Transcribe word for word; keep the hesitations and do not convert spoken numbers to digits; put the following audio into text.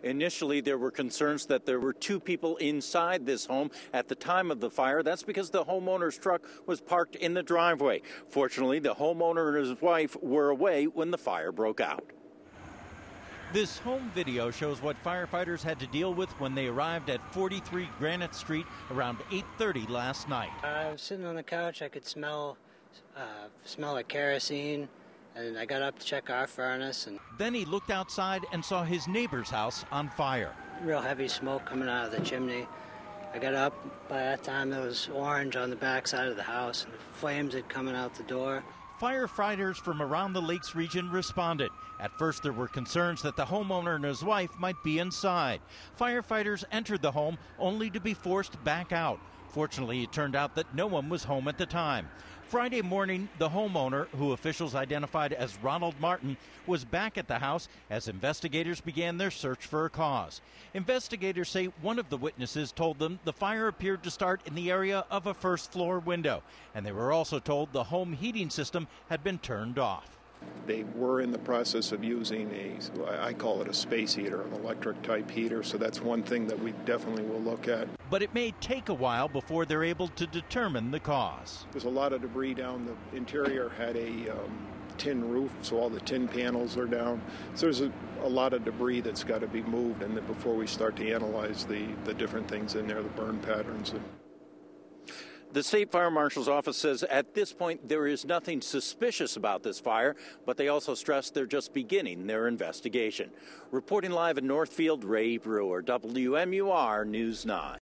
Initially, there were concerns that there were two people inside this home at the time of the fire. That's because the homeowner's truck was parked in the driveway. Fortunately, the homeowner and his wife were away when the fire broke out. This home video shows what firefighters had to deal with when they arrived at forty-three Granite Street around eight thirty last night. I was sitting on the couch. I could smell uh, smell like kerosene, and I got up to check our furnace. And then he looked outside and saw his neighbor's house on fire. Real heavy smoke coming out of the chimney. I got up. By that time, there was orange on the back side of the house, and the flames had coming out the door. Firefighters from around the Lakes region responded. At first, there were concerns that the homeowner and his wife might be inside. Firefighters entered the home only to be forced back out. Fortunately, it turned out that no one was home at the time. Friday morning, the homeowner, who officials identified as Ronald Martin, was back at the house as investigators began their search for a cause. Investigators say one of the witnesses told them the fire appeared to start in the area of a first-floor window, and they were also told the home heating system had been turned off. They were in the process of using a, I call it a space heater, an electric type heater, so that's one thing that we definitely will look at. But it may take a while before they're able to determine the cause. There's a lot of debris down. The interior had a um, tin roof, so all the tin panels are down. So there's a, a lot of debris that's got to be moved, and then before we start to analyze the, the different things in there, the burn patterns. And the State Fire Marshal's office says at this point there is nothing suspicious about this fire, but they also stress they're just beginning their investigation. Reporting live in Northfield, Ray Brewer, W M U R News nine.